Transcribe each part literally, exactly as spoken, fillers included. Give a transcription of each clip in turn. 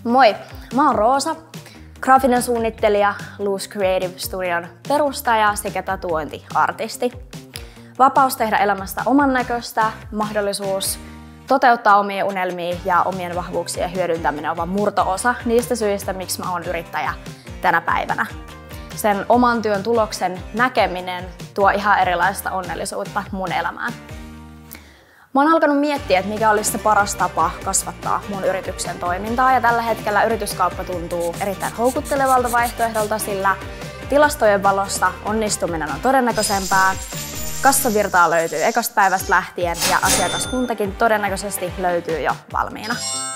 Moi, mä oon Roosa, graafinen suunnittelija, Loose Creative Studion perustaja sekä tatuointiartisti. Vapaus tehdä elämästä oman näköistä, mahdollisuus toteuttaa omia unelmia ja omien vahvuuksien hyödyntäminen on vain murto-osa niistä syistä, miksi mä oon yrittäjä tänä päivänä. Sen oman työn tuloksen näkeminen tuo ihan erilaista onnellisuutta mun elämään. Mä oon alkanut miettiä, että mikä olisi se paras tapa kasvattaa mun yrityksen toimintaa, ja tällä hetkellä yrityskauppa tuntuu erittäin houkuttelevalta vaihtoehdolta, sillä tilastojen valossa onnistuminen on todennäköisempää, kassavirtaa löytyy ekasta päivästä lähtien ja asiakaskuntakin todennäköisesti löytyy jo valmiina.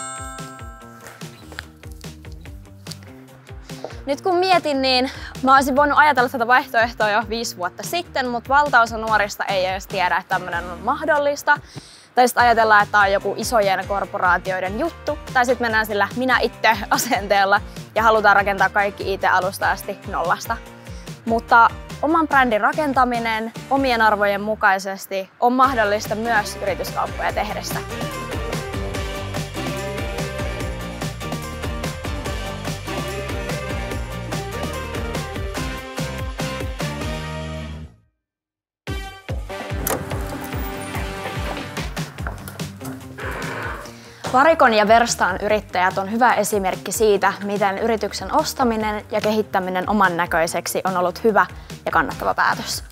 Nyt kun mietin, niin mä olisin voinut ajatella tätä vaihtoehtoa jo viisi vuotta sitten, mutta valtaosa nuorista ei edes tiedä, että tämmöinen on mahdollista. Tai sitten ajatellaan, että tämä on joku isojen korporaatioiden juttu. Tai sitten mennään sillä minä itse asenteella ja halutaan rakentaa kaikki I T-alusta asti nollasta. Mutta oman brändin rakentaminen omien arvojen mukaisesti on mahdollista myös yrityskauppoja tehdessä. Varikon ja Verstaan yrittäjät on hyvä esimerkki siitä, miten yrityksen ostaminen ja kehittäminen oman näköiseksi on ollut hyvä ja kannattava päätös.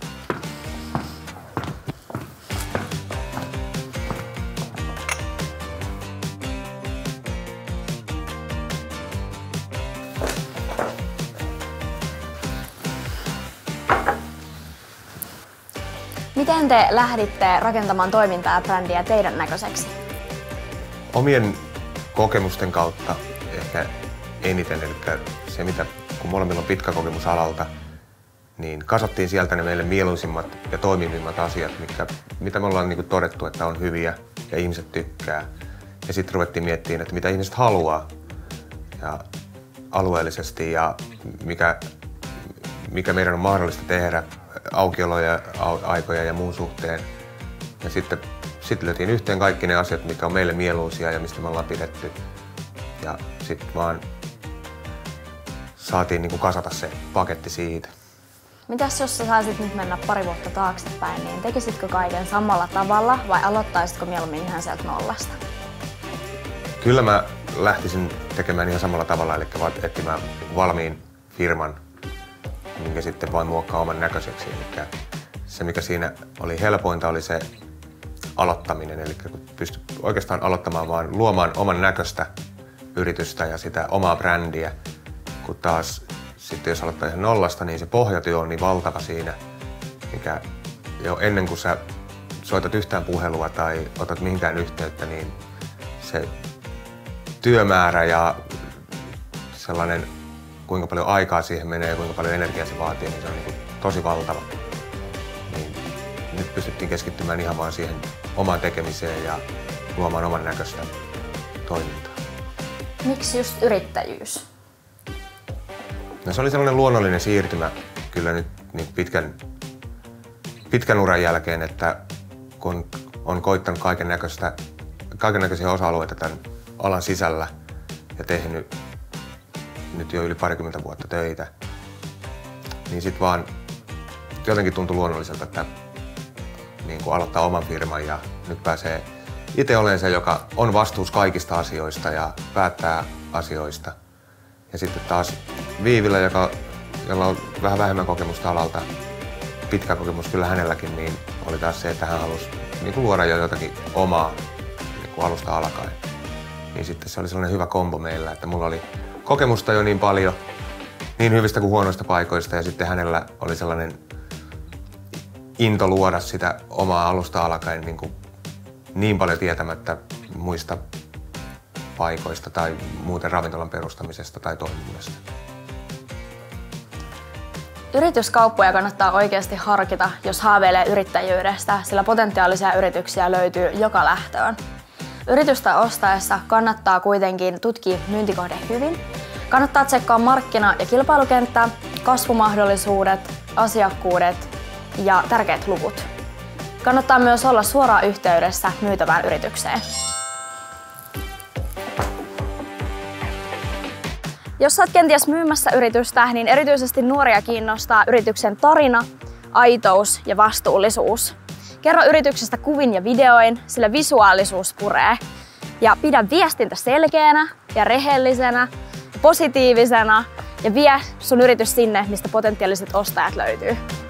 Miten te lähditte rakentamaan toimintaa ja brändiä teidän näköiseksi? Omien kokemusten kautta ehkä eniten, eli se mitä, kun molemmilla on pitkä kokemus alalta, niin kasattiin sieltä ne meille mieluisimmat ja toimivimmat asiat, mitkä, mitä me ollaan niin kuin todettu, että on hyviä ja ihmiset tykkää. Ja sitten ruvettiin miettimään, että mitä ihmiset haluaa ja alueellisesti ja mikä, mikä meidän on mahdollista tehdä aukioloja, aikoja ja muun suhteen. Ja sitten Sitten löytiin yhteen kaikki ne asiat, mikä on meille mieluisia ja mistä me ollaan pidetty. Ja sitten vaan saatiin niin kuin kasata se paketti siitä. Mitäs jos sä saisit nyt mennä pari vuotta taaksepäin, niin tekisitkö kaiken samalla tavalla vai aloittaisitko mieluummin ihan sieltä nollasta? Kyllä mä lähtisin tekemään ihan samalla tavalla, eli etsimään valmiin firman, minkä sitten vain muokkaa oman näköiseksi. Eli se, mikä siinä oli helpointa, oli se aloittaminen, eli kun pystyy oikeastaan aloittamaan vaan luomaan oman näköistä yritystä ja sitä omaa brändiä, kun taas sitten jos aloittaa ihan nollasta, niin se pohjatyö on niin valtava siinä, mikä jo ennen kuin sä soitat yhtään puhelua tai otat mihinkään yhteyttä, niin se työmäärä ja sellainen, kuinka paljon aikaa siihen menee ja kuinka paljon energiaa se vaatii, niin se on niin kuin tosi valtava. Niin nyt pystyttiin keskittymään ihan vaan siihen omaan tekemiseen ja luomaan oman näköistä toimintaa. Miksi just yrittäjyys? No, se oli sellainen luonnollinen siirtymä kyllä nyt niin pitkän, pitkän uran jälkeen, että kun on koittanut kaiken näköistä, kaiken näköisiä osa-alueita tämän alan sisällä ja tehnyt nyt jo yli parikymmentä vuotta töitä, niin sitten vaan jotenkin tuntui luonnolliselta, että niin kuin aloittaa oman firman ja nyt pääsee itse olemaan se, joka on vastuussa kaikista asioista ja päättää asioista. Ja sitten taas Viivillä, joka, jolla on vähän vähemmän kokemusta alalta, pitkä kokemus kyllä hänelläkin, niin oli taas se, että hän halusi niin kuin luoda jo jotakin omaa niin kuin alusta alkaen. Niin sitten se oli sellainen hyvä kombo meillä, että mulla oli kokemusta jo niin paljon, niin hyvistä kuin huonoista paikoista, ja sitten hänellä oli sellainen into luoda sitä omaa alusta alkaen niin, kuin niin paljon tietämättä muista paikoista tai muuten ravintolan perustamisesta tai toimivuudesta. Yrityskauppoja kannattaa oikeasti harkita, jos haaveilee yrittäjyydestä, sillä potentiaalisia yrityksiä löytyy joka lähtöön. Yritystä ostaessa kannattaa kuitenkin tutkia myyntikohde hyvin. Kannattaa tsekkaa markkina- ja kilpailukenttää, kasvumahdollisuudet, asiakkuudet ja tärkeät luvut. Kannattaa myös olla suoraan yhteydessä myytävään yritykseen. Jos sä oot kenties myymässä yritystä, niin erityisesti nuoria kiinnostaa yrityksen tarina, aitous ja vastuullisuus. Kerro yrityksestä kuvin ja videoin, sillä visuaalisuus puree. Ja pidä viestintä selkeänä ja rehellisenä ja positiivisena ja vie sun yritys sinne, mistä potentiaaliset ostajat löytyy.